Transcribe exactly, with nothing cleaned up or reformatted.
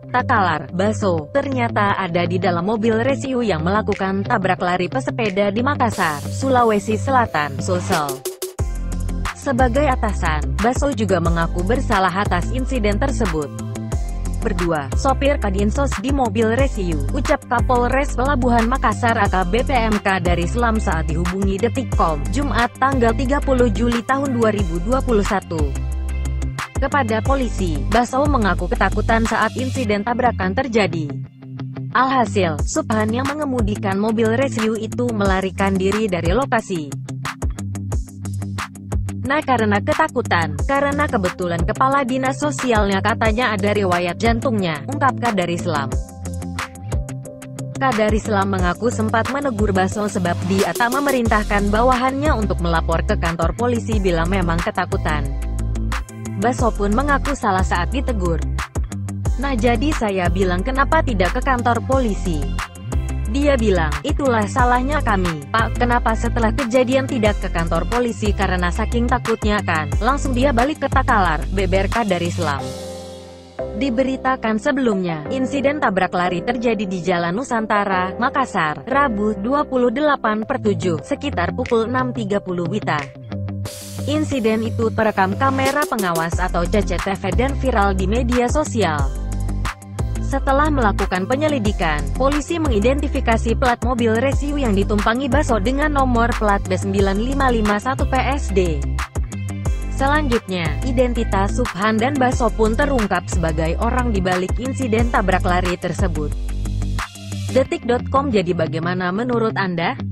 Takalar, Baso, ternyata ada di dalam mobil resiu yang melakukan tabrak lari pesepeda di Makassar, Sulawesi Selatan, Sulsel. Sebagai atasan, Baso juga mengaku bersalah atas insiden tersebut. Berdua, sopir Kadinsos di mobil resiu, ucap Kapolres Pelabuhan Makassar A K B P M K Darislam saat dihubungi Detikcom, Jumat tanggal tiga puluh Juli tahun dua ribu dua puluh satu. Kepada polisi, Baso mengaku ketakutan saat insiden tabrakan terjadi. Alhasil, Subhan yang mengemudikan mobil resiu itu melarikan diri dari lokasi. Nah, karena ketakutan, karena kebetulan kepala dinas sosialnya katanya ada riwayat jantungnya, ungkap Kadarislam. Kadarislam mengaku sempat menegur Baso sebab dia tak memerintahkan bawahannya untuk melapor ke kantor polisi bila memang ketakutan. Baso pun mengaku salah saat ditegur. Nah, jadi saya bilang kenapa tidak ke kantor polisi? Dia bilang, itulah salahnya kami, Pak, kenapa setelah kejadian tidak ke kantor polisi karena saking takutnya kan, langsung dia balik ke Takalar, beber Kadarislam. Diberitakan sebelumnya, insiden tabrak lari terjadi di Jalan Nusantara, Makassar, Rabu, dua puluh delapan per tujuh, sekitar pukul enam tiga puluh W I B. Insiden itu terekam kamera pengawas atau C C T V dan viral di media sosial. Setelah melakukan penyelidikan, polisi mengidentifikasi plat mobil resiu yang ditumpangi Baso dengan nomor plat B sembilan lima lima satu P S D. Selanjutnya, identitas Subhan dan Baso pun terungkap sebagai orang di balik insiden tabrak lari tersebut. Detik titik com. Jadi bagaimana menurut Anda?